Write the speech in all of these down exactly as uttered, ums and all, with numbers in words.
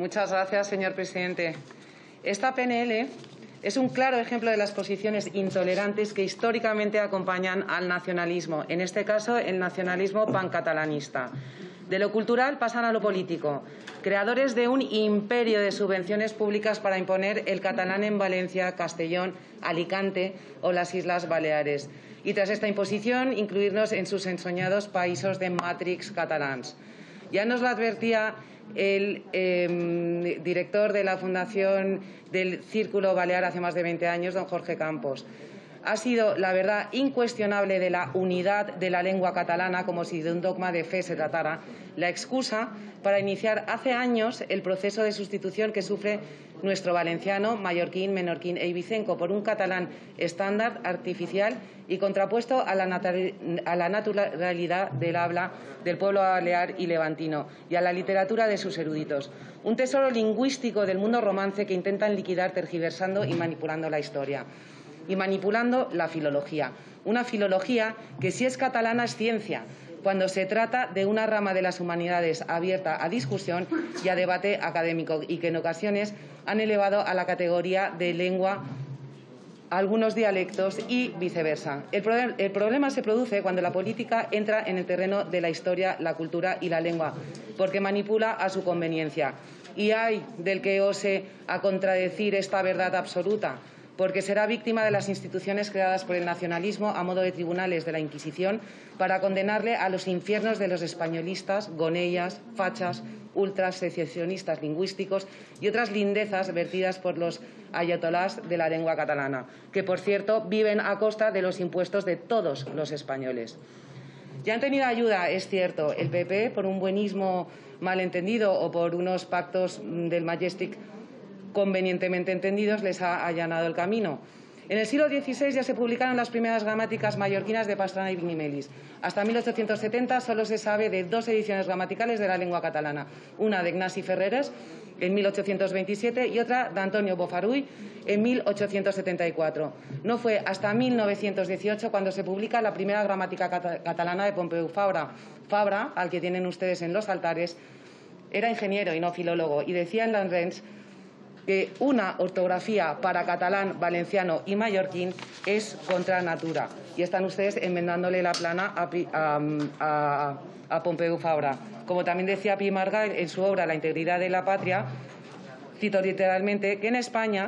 Muchas gracias, señor presidente. Esta P N L es un claro ejemplo de las posiciones intolerantes que históricamente acompañan al nacionalismo, en este caso el nacionalismo pancatalanista. De lo cultural pasan a lo político, creadores de un imperio de subvenciones públicas para imponer el catalán en Valencia, Castellón, Alicante o las Islas Baleares. Y tras esta imposición, incluirnos en sus ensoñados países de Matrix catalans. Ya nos lo advertía el eh, director de la Fundación del Círculo Balear hace más de veinte años, don Jorge Campos. Ha sido la verdad incuestionable de la unidad de la lengua catalana, como si de un dogma de fe se tratara, la excusa para iniciar hace años el proceso de sustitución que sufre nuestro valenciano, mallorquín, menorquín e ibicenco por un catalán estándar, artificial y contrapuesto a la, a la naturalidad del habla del pueblo balear y levantino y a la literatura de sus eruditos. Un tesoro lingüístico del mundo romance que intentan liquidar tergiversando y manipulando la historia. Y manipulando la filología. Una filología que, si es catalana, es ciencia, cuando se trata de una rama de las humanidades abierta a discusión y a debate académico y que en ocasiones han elevado a la categoría de lengua algunos dialectos y viceversa. El, pro el problema se produce cuando la política entra en el terreno de la historia, la cultura y la lengua, porque manipula a su conveniencia. Y hay del que ose a contradecir esta verdad absoluta, porque será víctima de las instituciones creadas por el nacionalismo a modo de tribunales de la Inquisición para condenarle a los infiernos de los españolistas, gonellas, fachas, ultras, secesionistas lingüísticos y otras lindezas vertidas por los ayatolás de la lengua catalana, que, por cierto, viven a costa de los impuestos de todos los españoles. Ya han tenido ayuda, es cierto, el P P por un buenismo malentendido o por unos pactos del Majestic convenientemente entendidos, les ha allanado el camino. En el siglo dieciséis ya se publicaron las primeras gramáticas mallorquinas de Pastrana y Vignimelis. Hasta mil ochocientos setenta solo se sabe de dos ediciones gramaticales de la lengua catalana, una de Ignasi Ferreres en mil ochocientos veintisiete y otra de Antonio Bofarull en mil ochocientos setenta y cuatro. No fue hasta mil novecientos dieciocho cuando se publica la primera gramática cat catalana de Pompeu Fabra. Fabra, al que tienen ustedes en los altares, era ingeniero y no filólogo, y decía en Landrens que una ortografía para catalán, valenciano y mallorquín es contra natura. Y están ustedes enmendándole la plana a, a, a, a Pompeu Fabra. Como también decía Pi Margall en su obra La integridad de la patria, cito literalmente, que en España,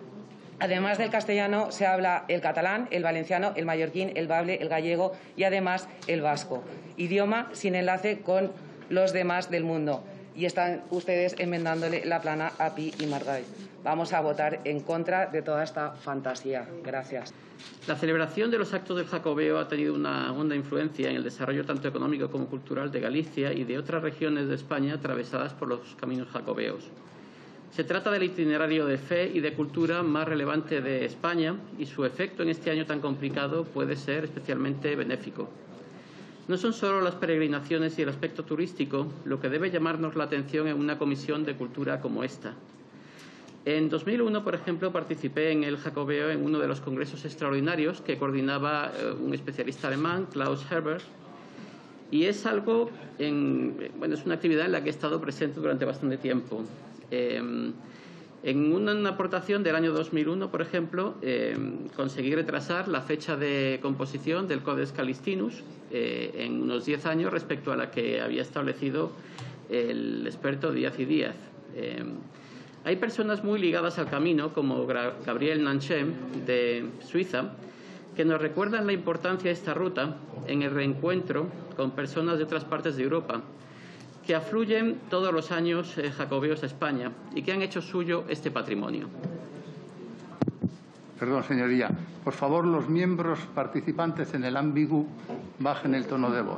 además del castellano, se habla el catalán, el valenciano, el mallorquín, el bable, el gallego y además el vasco. Idioma sin enlace con los demás del mundo. Y están ustedes enmendándole la plana a Pi y Margall. Vamos a votar en contra de toda esta fantasía. Gracias. La celebración de los actos del Jacobeo ha tenido una honda influencia en el desarrollo tanto económico como cultural de Galicia y de otras regiones de España atravesadas por los caminos jacobeos. Se trata del itinerario de fe y de cultura más relevante de España y su efecto en este año tan complicado puede ser especialmente benéfico. No son solo las peregrinaciones y el aspecto turístico lo que debe llamarnos la atención en una comisión de cultura como esta. En dos mil uno, por ejemplo, participé en el Jacobeo en uno de los congresos extraordinarios que coordinaba un especialista alemán, Klaus Herbert, y es algo, en, bueno, es una actividad en la que he estado presente durante bastante tiempo. Eh, En una, una aportación del año dos mil uno, por ejemplo, eh, conseguí retrasar la fecha de composición del Codex Calistinus eh, en unos diez años respecto a la que había establecido el experto Díaz y Díaz. Eh, hay personas muy ligadas al camino, como Gabriel Nanchem, de Suiza, que nos recuerdan la importancia de esta ruta en el reencuentro con personas de otras partes de Europa, que afluyen todos los años eh, jacobeos a España y que han hecho suyo este patrimonio. Perdón, señoría. Por favor, los miembros participantes en el ambigu bajen el tono de voz.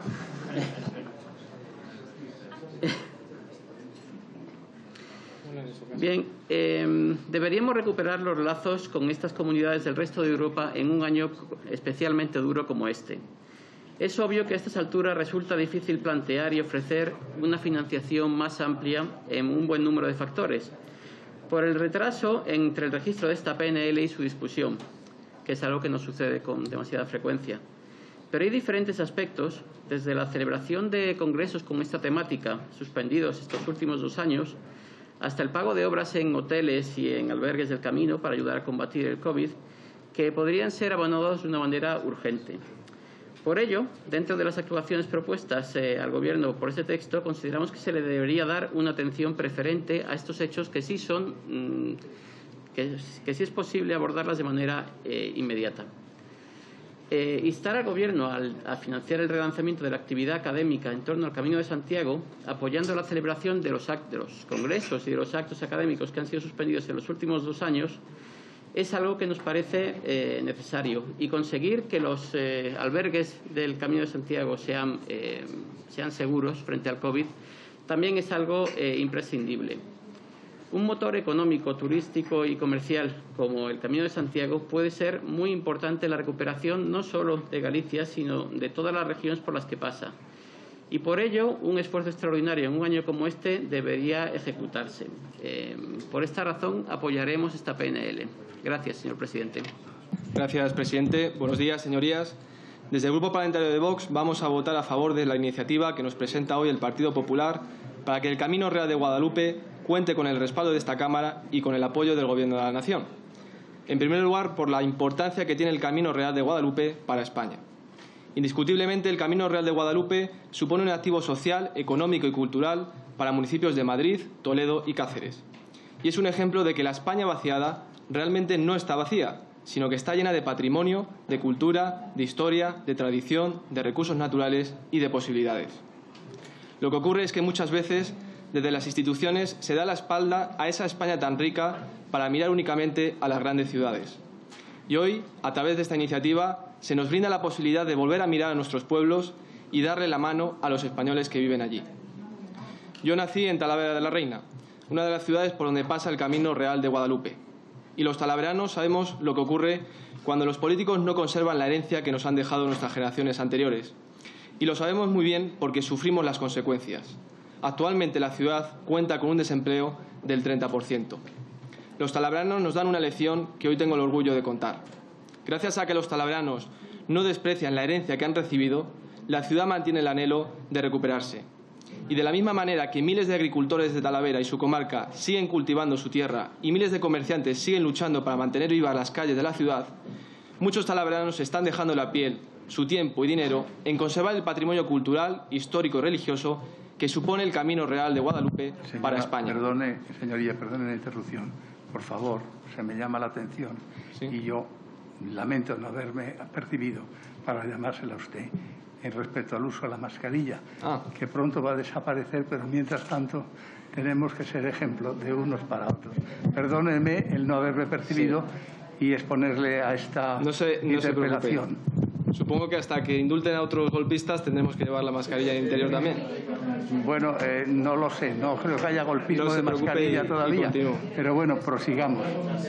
Bien, eh, deberíamos recuperar los lazos con estas comunidades del resto de Europa en un año especialmente duro como este. Es obvio que a estas alturas resulta difícil plantear y ofrecer una financiación más amplia en un buen número de factores, por el retraso entre el registro de esta P N L y su discusión, que es algo que no sucede con demasiada frecuencia. Pero hay diferentes aspectos, desde la celebración de congresos con esta temática, suspendidos estos últimos dos años, hasta el pago de obras en hoteles y en albergues del camino para ayudar a combatir el COVID, que podrían ser abonados de una manera urgente. Por ello, dentro de las actuaciones propuestas eh, al Gobierno por este texto, consideramos que se le debería dar una atención preferente a estos hechos que sí son, mmm, que, que sí es posible abordarlas de manera eh, inmediata. Eh, instar al Gobierno al, a financiar el relanzamiento de la actividad académica en torno al Camino de Santiago, apoyando la celebración de los, act de los congresos y de los actos académicos que han sido suspendidos en los últimos dos años, es algo que nos parece eh, necesario, y conseguir que los eh, albergues del Camino de Santiago sean, eh, sean seguros frente al COVID también es algo eh, imprescindible. Un motor económico, turístico y comercial como el Camino de Santiago puede ser muy importante en la recuperación no solo de Galicia, sino de todas las regiones por las que pasa. Y por ello, un esfuerzo extraordinario en un año como este debería ejecutarse. Eh, por esta razón, apoyaremos esta P N L. Gracias, señor presidente. Gracias, presidente. Buenos días, señorías. Desde el Grupo Parlamentario de Vox vamos a votar a favor de la iniciativa que nos presenta hoy el Partido Popular para que el Camino Real de Guadalupe cuente con el respaldo de esta Cámara y con el apoyo del Gobierno de la Nación. En primer lugar, por la importancia que tiene el Camino Real de Guadalupe para España. Indiscutiblemente, el Camino Real de Guadalupe supone un activo social, económico y cultural para municipios de Madrid, Toledo y Cáceres. Y es un ejemplo de que la España vaciada realmente no está vacía, sino que está llena de patrimonio, de cultura, de historia, de tradición, de recursos naturales y de posibilidades. Lo que ocurre es que muchas veces, desde las instituciones, se da la espalda a esa España tan rica para mirar únicamente a las grandes ciudades. Y hoy, a través de esta iniciativa, se nos brinda la posibilidad de volver a mirar a nuestros pueblos y darle la mano a los españoles que viven allí. Yo nací en Talavera de la Reina, una de las ciudades por donde pasa el Camino Real de Guadalupe. Y los talaveranos sabemos lo que ocurre cuando los políticos no conservan la herencia que nos han dejado nuestras generaciones anteriores. Y lo sabemos muy bien porque sufrimos las consecuencias. Actualmente la ciudad cuenta con un desempleo del treinta por ciento. Los talaveranos nos dan una lección que hoy tengo el orgullo de contar. Gracias a que los talaveranos no desprecian la herencia que han recibido, la ciudad mantiene el anhelo de recuperarse. Y de la misma manera que miles de agricultores de Talavera y su comarca siguen cultivando su tierra y miles de comerciantes siguen luchando para mantener vivas las calles de la ciudad, muchos talaveranos están dejando la piel, su tiempo y dinero en conservar el patrimonio cultural, histórico y religioso que supone el Camino Real de Guadalupe Señora, para España. Perdone, señoría, perdone la interrupción. Por favor, se me llama la atención ¿Sí? y yo lamento no haberme percibido para llamársela a usted en respecto al uso de la mascarilla, ah. que pronto va a desaparecer, pero mientras tanto tenemos que ser ejemplo de unos para otros. Perdóneme el no haberme percibido sí. y exponerle a esta no se, no interpelación. Se Supongo que hasta que indulten a otros golpistas tendremos que llevar la mascarilla en interior también. Bueno, eh, no lo sé, no creo que haya golpismo no de mascarilla y, todavía, y pero bueno, prosigamos.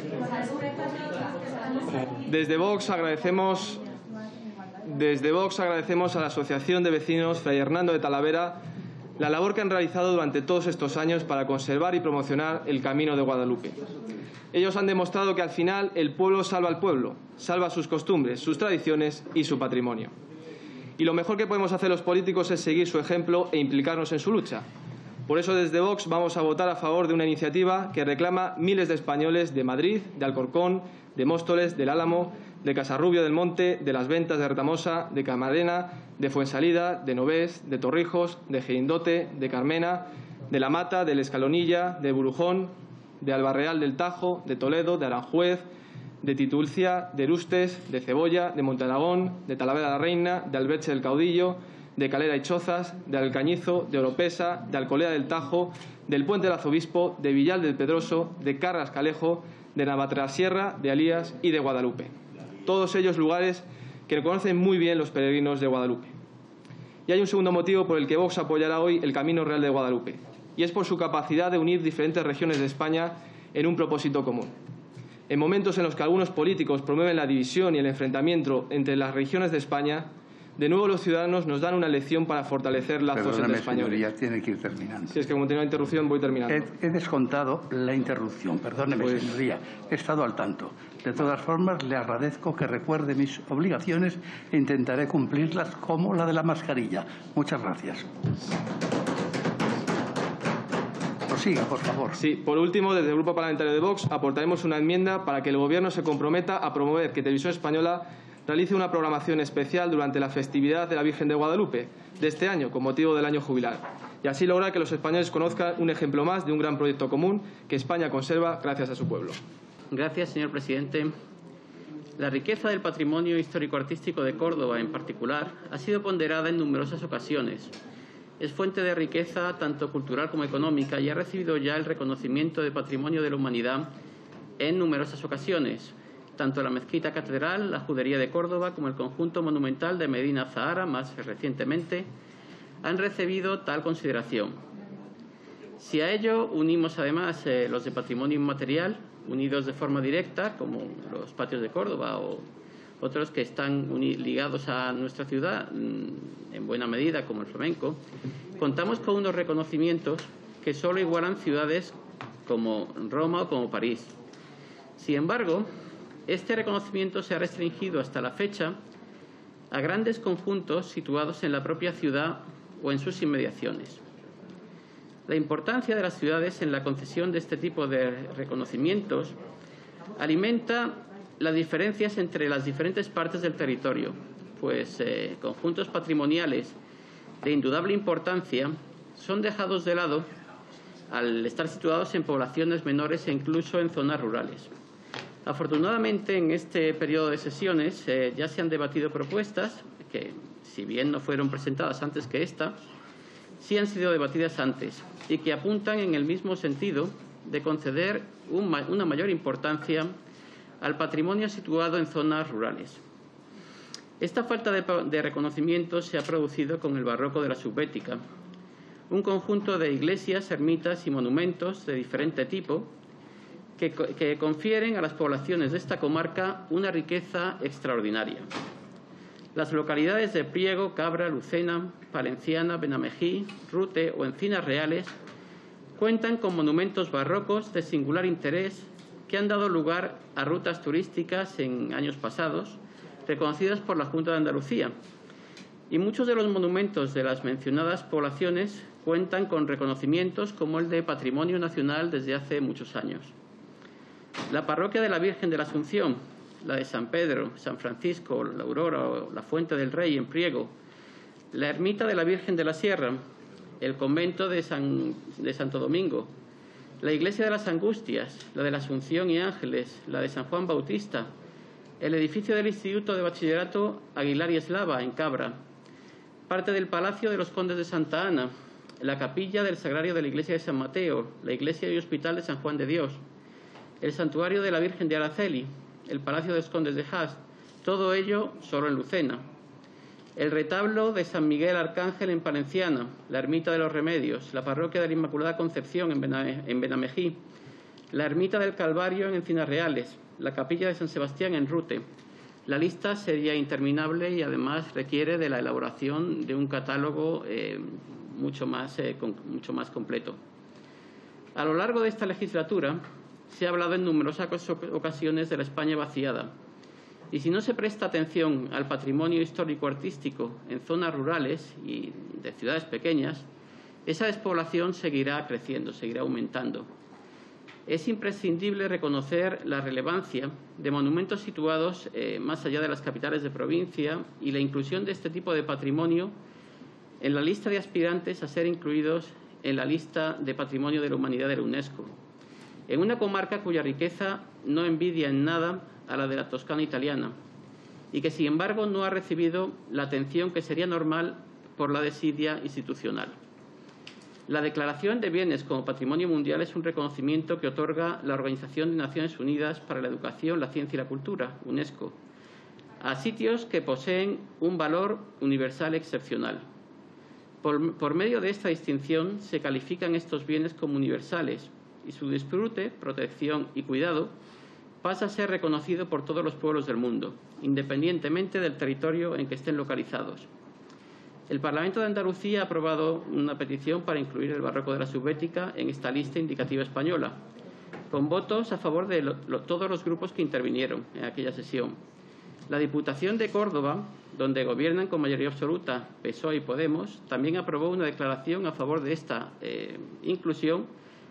Desde Vox agradecemos, desde Vox agradecemos a la Asociación de Vecinos Fray Hernando de Talavera la labor que han realizado durante todos estos años para conservar y promocionar el Camino de Guadalupe. Ellos han demostrado que al final el pueblo salva al pueblo, salva sus costumbres, sus tradiciones y su patrimonio. Y lo mejor que podemos hacer los políticos es seguir su ejemplo e implicarnos en su lucha. Por eso desde Vox vamos a votar a favor de una iniciativa que reclama miles de españoles de Madrid, de Alcorcón, de Móstoles, del Álamo, de Casarrubio del Monte, de Las Ventas, de Retamosa, de Camarena, de Fuensalida, de Novés, de Torrijos, de Gerindote, de Carmena, de La Mata, del Escalonilla, de Burujón, de Albarreal del Tajo, de Toledo, de Aranjuez, de Titulcia, de Erustes, de Cebolla, de Montearagón, de Talavera de la Reina, de Alberche del Caudillo, de Calera y Chozas, de Alcañizo, de Oropesa, de Alcolea del Tajo, del Puente del Arzobispo, de Villal del Pedroso, de Carras Calejo, de Navatrasierra, de Alías y de Guadalupe. Todos ellos lugares que conocen muy bien los peregrinos de Guadalupe. Y hay un segundo motivo por el que Vox apoyará hoy el Camino Real de Guadalupe, y es por su capacidad de unir diferentes regiones de España en un propósito común. En momentos en los que algunos políticos promueven la división y el enfrentamiento entre las regiones de España, de nuevo los ciudadanos nos dan una lección para fortalecer lazos Perdóname, entre españoles. Señoría, tiene que ir terminando. Si es que como tiene una interrupción, voy terminando. He, he descontado la interrupción, perdóneme, pues... señoría. He estado al tanto. De todas formas, le agradezco que recuerde mis obligaciones e intentaré cumplirlas como la de la mascarilla. Muchas gracias. Prosiga, por favor. Sí, por último, desde el Grupo Parlamentario de Vox aportaremos una enmienda para que el Gobierno se comprometa a promover que Televisión Española realice una programación especial durante la festividad de la Virgen de Guadalupe de este año, con motivo del año jubilar, y así lograr que los españoles conozcan un ejemplo más de un gran proyecto común que España conserva gracias a su pueblo. Gracias, señor presidente. La riqueza del patrimonio histórico-artístico de Córdoba, en particular, ha sido ponderada en numerosas ocasiones. Es fuente de riqueza tanto cultural como económica y ha recibido ya el reconocimiento de Patrimonio de la Humanidad en numerosas ocasiones. Tanto la Mezquita Catedral, la Judería de Córdoba, como el conjunto monumental de Medina Zahara, más recientemente, han recibido tal consideración. Si a ello unimos además eh, los de patrimonio inmaterial, unidos de forma directa, como los patios de Córdoba o otros que están ligados a nuestra ciudad, en buena medida, como el flamenco, contamos con unos reconocimientos que solo igualan ciudades como Roma o como París. Sin embargo, este reconocimiento se ha restringido hasta la fecha a grandes conjuntos situados en la propia ciudad o en sus inmediaciones. La importancia de las ciudades en la concesión de este tipo de reconocimientos alimenta las diferencias entre las diferentes partes del territorio, pues eh, conjuntos patrimoniales de indudable importancia son dejados de lado al estar situados en poblaciones menores e incluso en zonas rurales. Afortunadamente, en este periodo de sesiones eh, ya se han debatido propuestas que, si bien no fueron presentadas antes que esta, sí han sido debatidas antes y que apuntan en el mismo sentido de conceder un, una mayor importancia al patrimonio situado en zonas rurales. Esta falta de, de reconocimiento se ha producido con el barroco de la Subbética, un conjunto de iglesias, ermitas y monumentos de diferente tipo que, que confieren a las poblaciones de esta comarca una riqueza extraordinaria. Las localidades de Priego, Cabra, Lucena, Palenciana, Benamejí, Rute o Encinas Reales cuentan con monumentos barrocos de singular interés que han dado lugar a rutas turísticas en años pasados, reconocidas por la Junta de Andalucía. Y muchos de los monumentos de las mencionadas poblaciones cuentan con reconocimientos como el de Patrimonio Nacional desde hace muchos años. La parroquia de la Virgen de la Asunción, la de San Pedro, San Francisco, la Aurora o la Fuente del Rey en Priego, la ermita de la Virgen de la Sierra, el convento de, San, de Santo Domingo, la iglesia de las Angustias, la de la Asunción y Ángeles, la de San Juan Bautista, el edificio del Instituto de Bachillerato Aguilar y Eslava en Cabra, parte del Palacio de los Condes de Santa Ana, la capilla del Sagrario de la iglesia de San Mateo, la iglesia y hospital de San Juan de Dios, el santuario de la Virgen de Araceli, el Palacio de los Condes de Haas, todo ello solo en Lucena. El retablo de San Miguel Arcángel en Palenciana, la ermita de los Remedios, la parroquia de la Inmaculada Concepción en, Bename, en Benamejí, la ermita del Calvario en Encinas Reales, la capilla de San Sebastián en Rute. La lista sería interminable y además requiere de la elaboración de un catálogo eh, mucho más, eh, con, mucho más completo. A lo largo de esta legislatura se ha hablado en numerosas ocasiones de la España vaciada. Y si no se presta atención al patrimonio histórico-artístico en zonas rurales y de ciudades pequeñas, esa despoblación seguirá creciendo, seguirá aumentando. Es imprescindible reconocer la relevancia de monumentos situados eh, más allá de las capitales de provincia y la inclusión de este tipo de patrimonio en la lista de aspirantes a ser incluidos en la lista de Patrimonio de la Humanidad de la UNESCO, en una comarca cuya riqueza no envidia en nada a la de la Toscana italiana y que, sin embargo, no ha recibido la atención que sería normal por la desidia institucional. La declaración de bienes como patrimonio mundial es un reconocimiento que otorga la Organización de Naciones Unidas para la Educación, la Ciencia y la Cultura, UNESCO, a sitios que poseen un valor universal excepcional. Por, por medio de esta distinción se califican estos bienes como universales y su disfrute, protección y cuidado pasa a ser reconocido por todos los pueblos del mundo, independientemente del territorio en que estén localizados. El Parlamento de Andalucía ha aprobado una petición para incluir el barroco de la Subbética en esta lista indicativa española, con votos a favor de lo, lo, todos los grupos que intervinieron en aquella sesión. La Diputación de Córdoba, donde gobiernan con mayoría absoluta P S O E y Podemos, también aprobó una declaración a favor de esta eh, inclusión,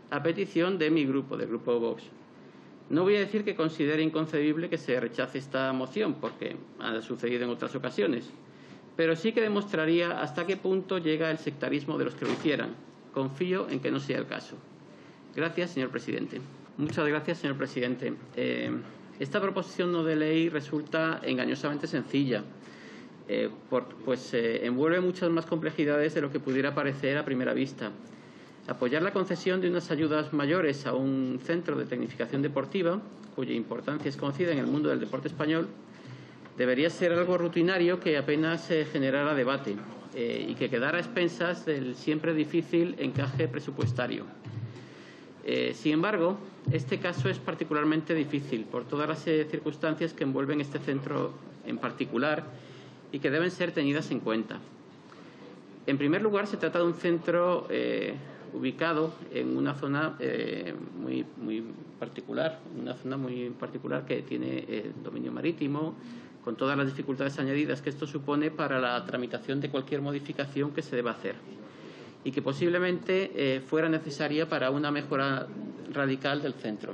a petición de mi grupo, del Grupo Vox. No voy a decir que considere inconcebible que se rechace esta moción, porque ha sucedido en otras ocasiones, pero sí que demostraría hasta qué punto llega el sectarismo de los que lo hicieran. Confío en que no sea el caso. Gracias, señor presidente. Muchas gracias, señor presidente. Eh, esta proposición no de ley resulta engañosamente sencilla, eh, por, pues eh, envuelve muchas más complejidades de lo que pudiera parecer a primera vista. Apoyar la concesión de unas ayudas mayores a un centro de tecnificación deportiva, cuya importancia es conocida en el mundo del deporte español, debería ser algo rutinario que apenas eh, generara debate eh, y que quedara a expensas del siempre difícil encaje presupuestario. Eh, sin embargo, este caso es particularmente difícil por todas las eh, circunstancias que envuelven este centro en particular y que deben ser tenidas en cuenta. En primer lugar, se trata de un centro eh, ubicado en una zona eh, muy, muy particular, una zona muy particular que tiene eh, dominio marítimo, con todas las dificultades añadidas que esto supone para la tramitación de cualquier modificación que se deba hacer y que posiblemente eh, fuera necesaria para una mejora radical del centro.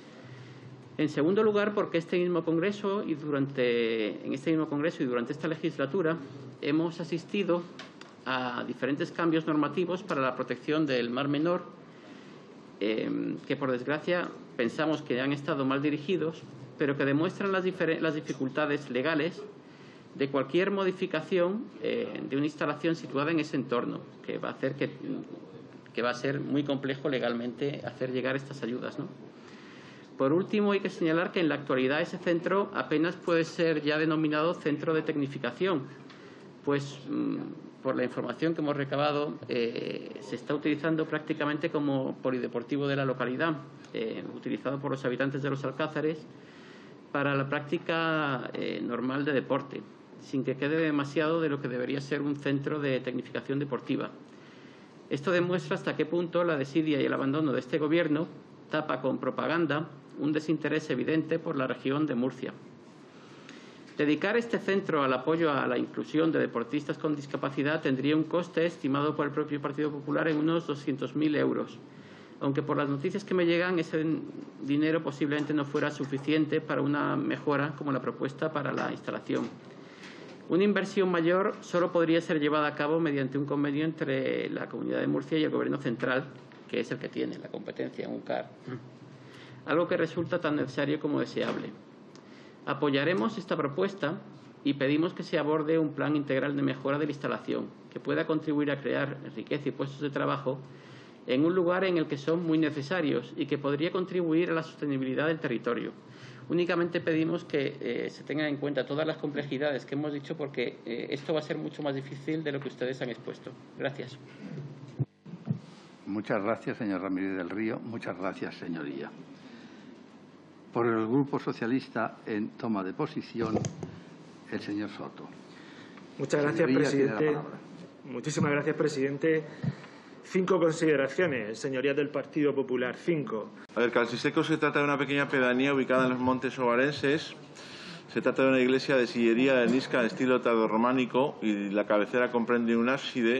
En segundo lugar, porque este mismo Congreso y durante, en este mismo Congreso y durante esta legislatura hemos asistido a diferentes cambios normativos para la protección del Mar Menor, eh, que por desgracia pensamos que han estado mal dirigidos, pero que demuestran las, las dificultades legales de cualquier modificación eh, de una instalación situada en ese entorno, que va a hacer que, que va a ser muy complejo legalmente hacer llegar estas ayudas, ¿no? Por último, hay que señalar que en la actualidad ese centro apenas puede ser ya denominado centro de tecnificación, pues mmm, por la información que hemos recabado eh, se está utilizando prácticamente como polideportivo de la localidad, eh, utilizado por los habitantes de los Alcázares para la práctica eh, normal de deporte, sin que quede demasiado de lo que debería ser un centro de tecnificación deportiva. Esto demuestra hasta qué punto la desidia y el abandono de este Gobierno tapa con propaganda un desinterés evidente por la región de Murcia. Dedicar este centro al apoyo a la inclusión de deportistas con discapacidad tendría un coste estimado por el propio Partido Popular en unos doscientos mil euros, aunque por las noticias que me llegan ese dinero posiblemente no fuera suficiente para una mejora como la propuesta para la instalación. Una inversión mayor solo podría ser llevada a cabo mediante un convenio entre la Comunidad de Murcia y el Gobierno central, que es el que tiene la competencia en U C A R, algo que resulta tan necesario como deseable. Apoyaremos esta propuesta y pedimos que se aborde un plan integral de mejora de la instalación, que pueda contribuir a crear riqueza y puestos de trabajo en un lugar en el que son muy necesarios y que podría contribuir a la sostenibilidad del territorio. Únicamente pedimos que eh, se tengan en cuenta todas las complejidades que hemos dicho, porque eh, esto va a ser mucho más difícil de lo que ustedes han expuesto. Gracias. Muchas gracias, señor Ramírez del Río. Muchas gracias, señoría. Por el Grupo Socialista, en toma de posición, el señor Soto. Muchas gracias, Señoría, presidente. Muchísimas gracias, presidente. Cinco consideraciones, señorías del Partido Popular. Cinco. A ver, Calsiseco se trata de una pequeña pedanía ubicada en los Montes Ovarenses. Se trata de una iglesia de sillería de arenisca de estilo tardorrománico y la cabecera comprende un ábside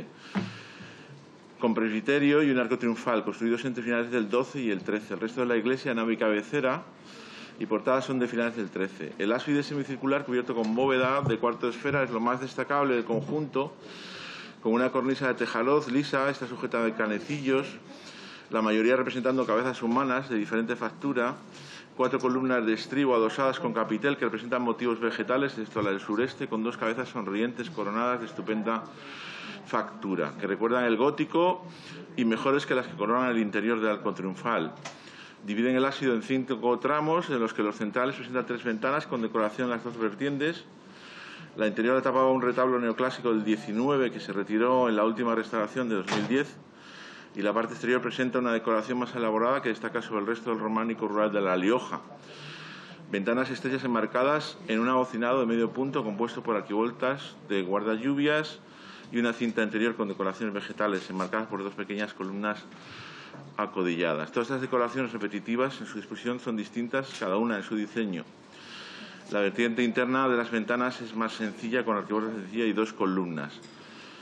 con presbiterio y un arco triunfal, construidos entre finales del doce y el trece. El resto de la iglesia, nave y cabecera y portadas son de finales del trece. El ábside semicircular, cubierto con bóveda de cuarto de esfera, es lo más destacable del conjunto, con una cornisa de tejaloz lisa, está sujeta de canecillos, la mayoría representando cabezas humanas de diferente factura, cuatro columnas de estribo adosadas con capitel que representan motivos vegetales, esto a la del sureste, con dos cabezas sonrientes coronadas de estupenda factura, que recuerdan el gótico y mejores que las que coronan el interior del arco triunfal. Dividen el ábside en cinco tramos, en los que los centrales presentan tres ventanas con decoración en las dos vertientes. La interior la tapaba un retablo neoclásico del diecinueve que se retiró en la última restauración de dos mil diez, y la parte exterior presenta una decoración más elaborada que destaca sobre el resto del románico rural de La Lioja. Ventanas estrechas enmarcadas en un abocinado de medio punto compuesto por arquivoltas de guardalluvias y una cinta interior con decoraciones vegetales enmarcadas por dos pequeñas columnas acodilladas. Todas estas decoraciones repetitivas en su disposición son distintas, cada una en su diseño. La vertiente interna de las ventanas es más sencilla, con arquivoltas sencillas y dos columnas.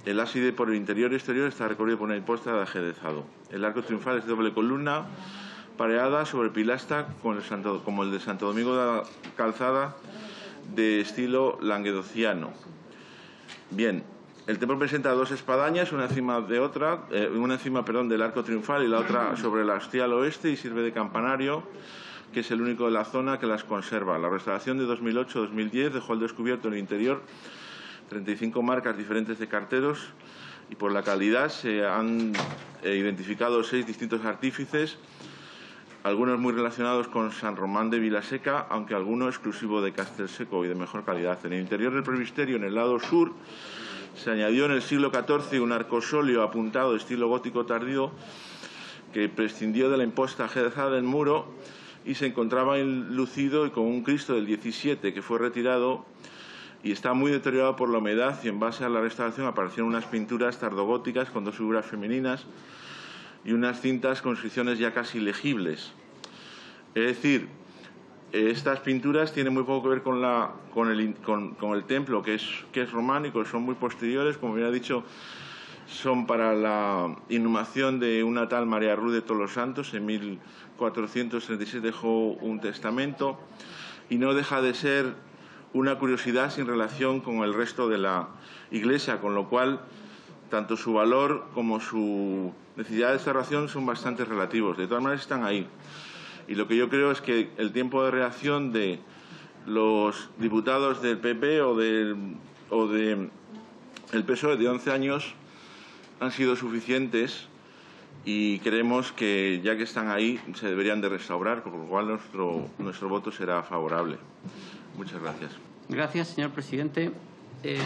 El ábside por el interior y exterior está recorrido por una imposta de ajedrezado. El arco triunfal es de doble columna, pareada sobre pilastra con el Santo, como el de Santo Domingo de la Calzada, de estilo languedociano. Bien, el templo presenta dos espadañas, una encima de otra, eh, una encima, perdón, del arco triunfal y la otra sobre la hastial al oeste, y sirve de campanario, que es el único de la zona que las conserva. La restauración de dos mil ocho dos mil diez dejó al descubierto en el interior treinta y cinco marcas diferentes de carteros, y por la calidad se han eh, identificado seis distintos artífices, algunos muy relacionados con San Román de Vilaseca, aunque alguno exclusivo de Castelseco y de mejor calidad. En el interior del presbiterio, en el lado sur, se añadió en el siglo catorce un arcosóleo apuntado de estilo gótico tardío que prescindió de la imposta ajedrezada del muro y se encontraba enlucido y con un Cristo del diecisiete que fue retirado y está muy deteriorado por la humedad, y en base a la restauración aparecieron unas pinturas tardogóticas con dos figuras femeninas y unas cintas con inscripciones ya casi legibles. Es decir, estas pinturas tienen muy poco que ver con, la, con, el, con, con el templo, que es, que es románico, son muy posteriores, como bien ha dicho, son para la inhumación de una tal María Ruth de Todos los Santos. En mil cuatrocientos treinta y siete dejó un testamento, y no deja de ser una curiosidad sin relación con el resto de la Iglesia, con lo cual tanto su valor como su necesidad de restauración son bastante relativos. De todas maneras están ahí. Y lo que yo creo es que el tiempo de reacción de los diputados del P P o del o de el P S O E de once años han sido suficientes, y creemos que ya que están ahí se deberían de restaurar, por lo cual nuestro, nuestro voto será favorable. Muchas gracias. Gracias, señor presidente. Eh,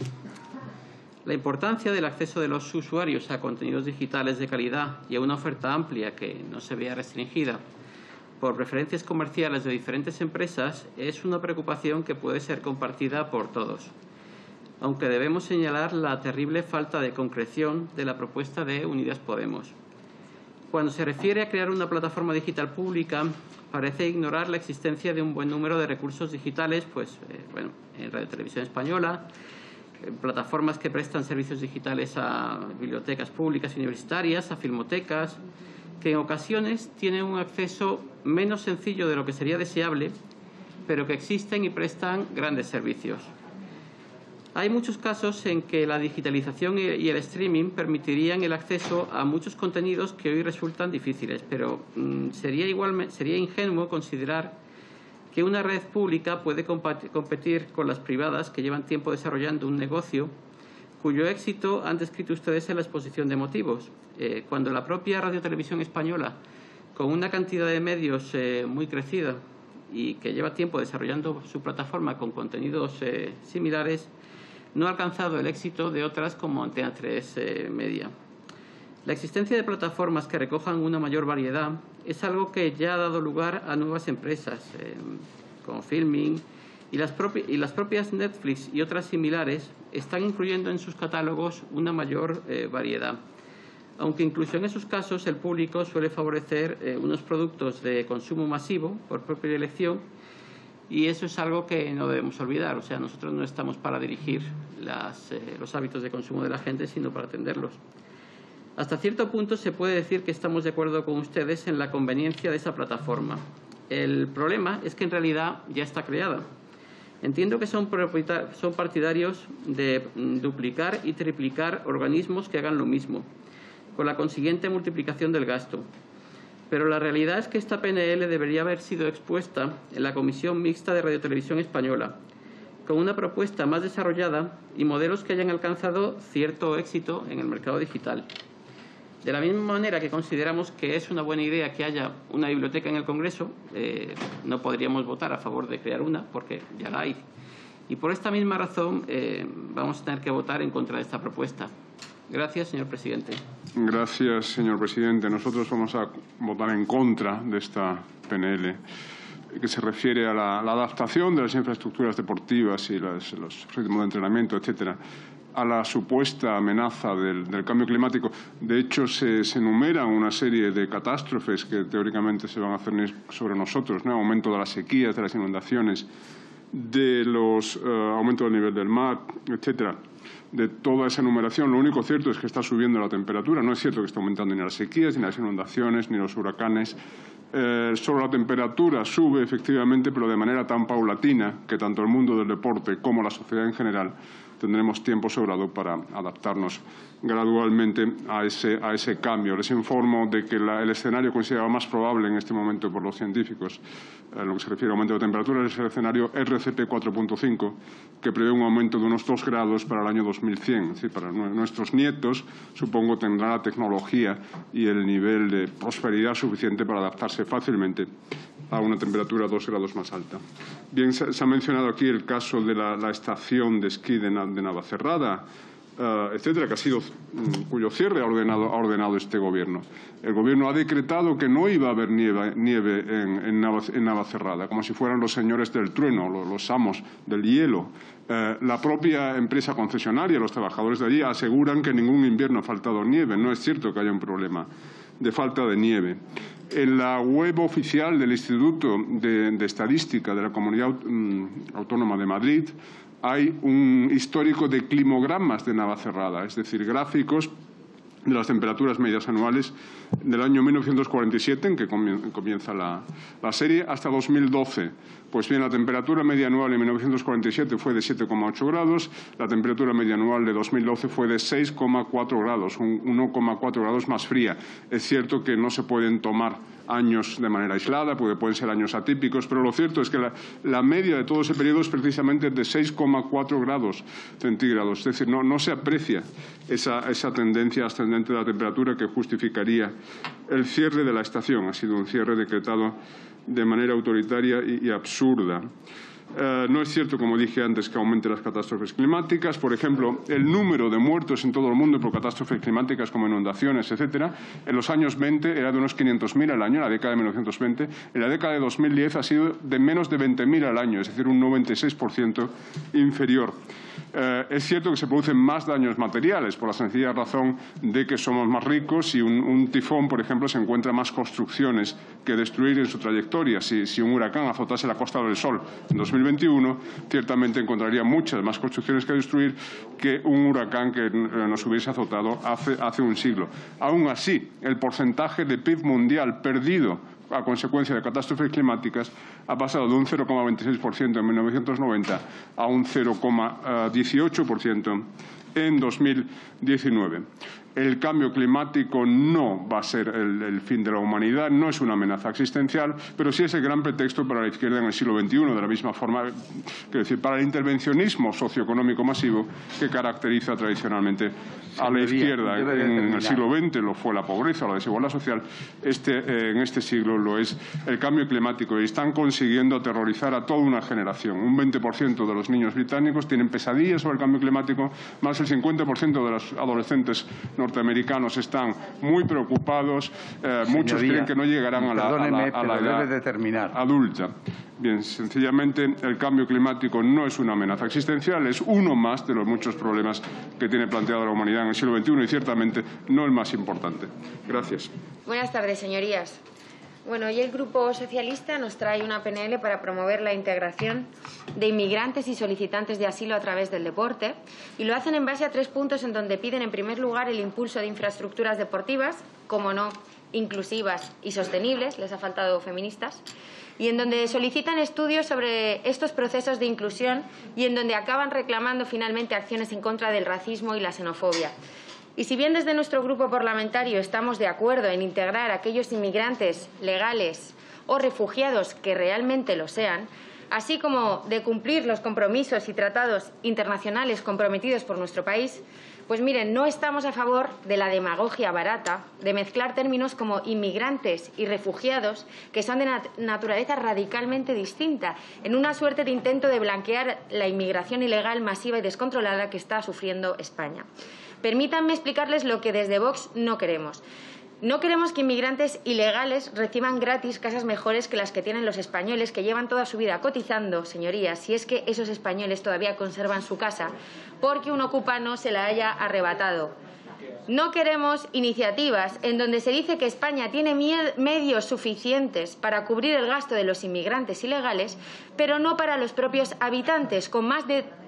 la importancia del acceso de los usuarios a contenidos digitales de calidad y a una oferta amplia que no se vea restringida por preferencias comerciales de diferentes empresas es una preocupación que puede ser compartida por todos, aunque debemos señalar la terrible falta de concreción de la propuesta de Unidas Podemos. Cuando se refiere a crear una plataforma digital pública, parece ignorar la existencia de un buen número de recursos digitales, pues, eh, bueno, en Radio Televisión Española, en plataformas que prestan servicios digitales a bibliotecas públicas y universitarias, a filmotecas, que en ocasiones tienen un acceso menos sencillo de lo que sería deseable, pero que existen y prestan grandes servicios. Hay muchos casos en que la digitalización y el streaming permitirían el acceso a muchos contenidos que hoy resultan difíciles, pero mmm, sería, igual, sería ingenuo considerar que una red pública puede competir con las privadas que llevan tiempo desarrollando un negocio cuyo éxito han descrito ustedes en la exposición de motivos. Eh, cuando la propia Radio Televisión Española, con una cantidad de medios eh, muy crecida y que lleva tiempo desarrollando su plataforma con contenidos eh, similares, no ha alcanzado el éxito de otras como Antena tres eh, Media. La existencia de plataformas que recojan una mayor variedad es algo que ya ha dado lugar a nuevas empresas, eh, como Filming, y las, y las propias Netflix y otras similares están incluyendo en sus catálogos una mayor eh, variedad. Aunque incluso en esos casos el público suele favorecer eh, unos productos de consumo masivo por propia elección, y eso es algo que no debemos olvidar. O sea, nosotros no estamos para dirigir las, eh, los hábitos de consumo de la gente, sino para atenderlos. Hasta cierto punto se puede decir que estamos de acuerdo con ustedes en la conveniencia de esa plataforma. El problema es que en realidad ya está creada. Entiendo que son, son partidarios de duplicar y triplicar organismos que hagan lo mismo, con la consiguiente multiplicación del gasto. Pero la realidad es que esta P N L debería haber sido expuesta en la Comisión Mixta de Radio Televisión Española, con una propuesta más desarrollada y modelos que hayan alcanzado cierto éxito en el mercado digital. De la misma manera que consideramos que es una buena idea que haya una biblioteca en el Congreso, eh, no podríamos votar a favor de crear una, porque ya la hay. Y por esta misma razón eh, vamos a tener que votar en contra de esta propuesta. Gracias, señor presidente. Gracias, señor presidente. Nosotros vamos a votar en contra de esta P N L, que se refiere a la, la adaptación de las infraestructuras deportivas y las, los ritmos de entrenamiento, etcétera, a la supuesta amenaza del, del cambio climático. De hecho, se, se enumeran una serie de catástrofes que teóricamente se van a cernir sobre nosotros, ¿no? Aumento de las sequías, de las inundaciones, de los uh, aumento del nivel del mar, etcétera. de toda esa enumeración. Lo único cierto es que está subiendo la temperatura. No es cierto que esté aumentando ni las sequías, ni las inundaciones, ni los huracanes. Eh, solo la temperatura sube, efectivamente, pero de manera tan paulatina que tanto el mundo del deporte como la sociedad en general tendremos tiempo sobrado para adaptarnos gradualmente a ese, a ese cambio. Les informo de que la, el escenario considerado más probable en este momento por los científicos, en lo que se refiere al aumento de temperatura, es el escenario R C P cuatro punto cinco, que prevé un aumento de unos dos grados para el año dos mil cien. Es decir, para nuestros nietos, supongo, tendrán la tecnología y el nivel de prosperidad suficiente para adaptarse fácilmente a una temperatura dos grados más alta. Bien, se, se ha mencionado aquí el caso de la, la estación de esquí de, de Navacerrada, uh, etcétera, que ha sido, cuyo cierre ha ordenado, ha ordenado este Gobierno. El Gobierno ha decretado que no iba a haber nieve, nieve en, en, Nava, en Navacerrada, como si fueran los señores del trueno, los, los amos del hielo. Eh, la propia empresa concesionaria, los trabajadores de allí, aseguran que en ningún invierno ha faltado nieve. No es cierto que haya un problema de falta de nieve. En la web oficial del Instituto de, de Estadística de la Comunidad um, Autónoma de Madrid hay un histórico de climogramas de Navacerrada, es decir, gráficos de las temperaturas medias anuales del año mil novecientos cuarenta y siete, en que comienza la, la serie, hasta dos mil doce. Pues bien, la temperatura media anual en mil novecientos cuarenta y siete fue de siete coma ocho grados, la temperatura media anual de dos mil doce fue de seis coma cuatro grados, un uno coma cuatro grados más fría. Es cierto que no se pueden tomar años de manera aislada, porque pueden ser años atípicos, pero lo cierto es que la, la media de todo ese periodo es precisamente de seis coma cuatro grados centígrados. Es decir, no, no se aprecia esa, esa tendencia ascendente de la temperatura que justificaría el cierre de la estación. Ha sido un cierre decretado de manera autoritaria y, y absurda. Eh, no es cierto, como dije antes, que aumente las catástrofes climáticas. Por ejemplo, el número de muertos en todo el mundo por catástrofes climáticas como inundaciones, etcétera, en los años veinte era de unos quinientos mil al año, en la década de mil novecientos veinte. En la década de dos mil diez ha sido de menos de veinte mil al año, es decir, un noventa y seis por ciento inferior. Eh, es cierto que se producen más daños materiales por la sencilla razón de que somos más ricos y un, un tifón, por ejemplo, se encuentra más construcciones que destruir en su trayectoria. Si, si un huracán azotase la Costa del Sol en dos mil veintiuno, ciertamente encontraría muchas más construcciones que destruir que un huracán que nos hubiese azotado hace, hace un siglo. Aún así, el porcentaje de P I B mundial perdido a consecuencia de catástrofes climáticas ha pasado de un cero coma veintiséis por ciento en mil novecientos noventa a un cero coma dieciocho por ciento en dos mil diecinueve. El cambio climático no va a ser el, el fin de la humanidad, no es una amenaza existencial, pero sí es el gran pretexto para la izquierda en el siglo veintiuno, de la misma forma, quiero decir, para el intervencionismo socioeconómico masivo que caracteriza tradicionalmente a la izquierda. En el siglo veinte lo fue la pobreza, la desigualdad social, este, eh, en este siglo lo es el cambio climático, y están consiguiendo aterrorizar a toda una generación. Un veinte por ciento de los niños británicos tienen pesadillas sobre el cambio climático, más el cincuenta por ciento de los adolescentes norteamericanos están muy preocupados, eh, muchos creen que no llegarán a la, a la, a la edad de terminar. adulta. Bien, sencillamente el cambio climático no es una amenaza existencial, es uno más de los muchos problemas que tiene planteada la humanidad en el siglo veintiuno y ciertamente no el más importante. Gracias. Buenas tardes, señorías. Bueno, hoy el Grupo Socialista nos trae una P N L para promover la integración de inmigrantes y solicitantes de asilo a través del deporte, y lo hacen en base a tres puntos en donde piden, en primer lugar, el impulso de infraestructuras deportivas, como no, inclusivas y sostenibles, les ha faltado feministas, y en donde solicitan estudios sobre estos procesos de inclusión y en donde acaban reclamando finalmente acciones en contra del racismo y la xenofobia. Y si bien desde nuestro grupo parlamentario estamos de acuerdo en integrar a aquellos inmigrantes legales o refugiados que realmente lo sean, así como de cumplir los compromisos y tratados internacionales comprometidos por nuestro país, pues miren, no estamos a favor de la demagogia barata de mezclar términos como inmigrantes y refugiados, que son de nat naturaleza radicalmente distinta, en una suerte de intento de blanquear la inmigración ilegal masiva y descontrolada que está sufriendo España. Permítanme explicarles lo que desde Vox no queremos. No queremos que inmigrantes ilegales reciban gratis casas mejores que las que tienen los españoles, que llevan toda su vida cotizando, señorías, si es que esos españoles todavía conservan su casa, porque un ocupano se la haya arrebatado. No queremos iniciativas en donde se dice que España tiene medios suficientes para cubrir el gasto de los inmigrantes ilegales, pero no para los propios habitantes, con más de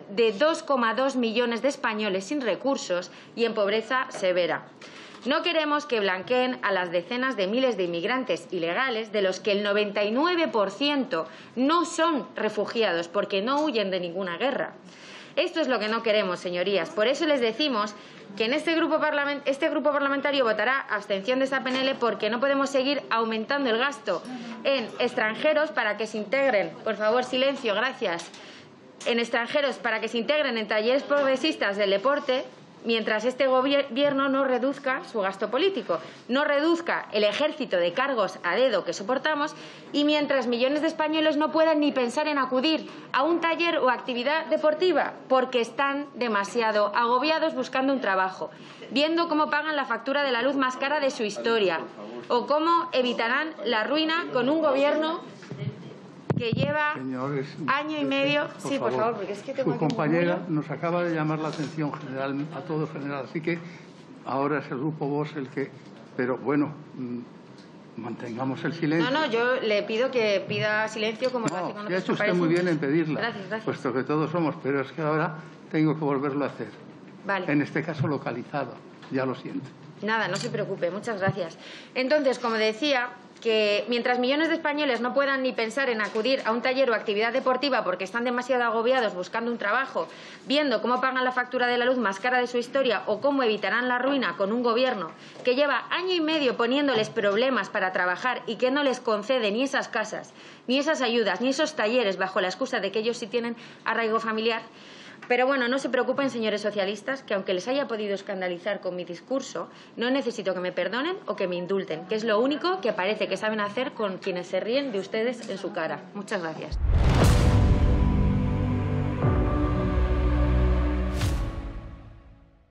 de dos coma dos millones de españoles sin recursos y en pobreza severa. No queremos que blanqueen a las decenas de miles de inmigrantes ilegales, de los que el noventa y nueve por ciento no son refugiados porque no huyen de ninguna guerra. Esto es lo que no queremos, señorías. Por eso les decimos que en este grupo, parlament este grupo parlamentario votará abstención de esta P N L, porque no podemos seguir aumentando el gasto en extranjeros para que se integren. Por favor, silencio, gracias. En extranjeros para que se integren en talleres progresistas del deporte, mientras este gobierno no reduzca su gasto político, no reduzca el ejército de cargos a dedo que soportamos, y mientras millones de españoles no puedan ni pensar en acudir a un taller o actividad deportiva porque están demasiado agobiados buscando un trabajo, viendo cómo pagan la factura de la luz más cara de su historia o cómo evitarán la ruina con un gobierno que lleva Señores, año y medio. por sí, favor, por favor, porque es que tengo su aquí un compañera murmullo. nos acaba de llamar la atención general, a todo general, así que ahora es el grupo Vox el que... Pero bueno, mmm, mantengamos el silencio. No, no, yo le pido que pida silencio como lo hace No, con si ha otros hecho usted compañeros. muy bien en pedirla, Gracias, gracias. puesto que todos somos, pero es que ahora tengo que volverlo a hacer. Vale. En este caso localizado, ya lo siento. Nada, no se preocupe, muchas gracias. Entonces, como decía, que mientras millones de españoles no puedan ni pensar en acudir a un taller o actividad deportiva porque están demasiado agobiados buscando un trabajo, viendo cómo pagan la factura de la luz más cara de su historia o cómo evitarán la ruina con un gobierno que lleva año y medio poniéndoles problemas para trabajar y que no les concede ni esas casas, ni esas ayudas, ni esos talleres bajo la excusa de que ellos sí tienen arraigo familiar. Pero bueno, no se preocupen, señores socialistas, que aunque les haya podido escandalizar con mi discurso, no necesito que me perdonen o que me indulten, que es lo único que parece que saben hacer con quienes se ríen de ustedes en su cara. Muchas gracias.